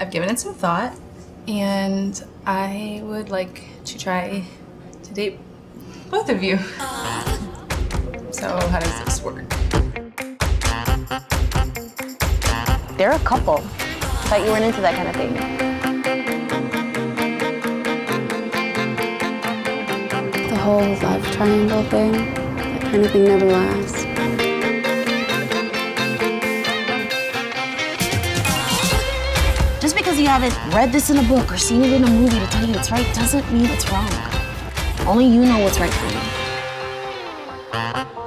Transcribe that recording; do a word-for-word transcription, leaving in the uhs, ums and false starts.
I've given it some thought, and I would like to try to date both of you. So how does this work? They're a couple. Thought you weren't into that kind of thing. The whole love triangle thing, that kind of thing never lasts. Just because you haven't read this in a book or seen it in a movie to tell you it's right doesn't mean it's wrong. Only you know what's right for you.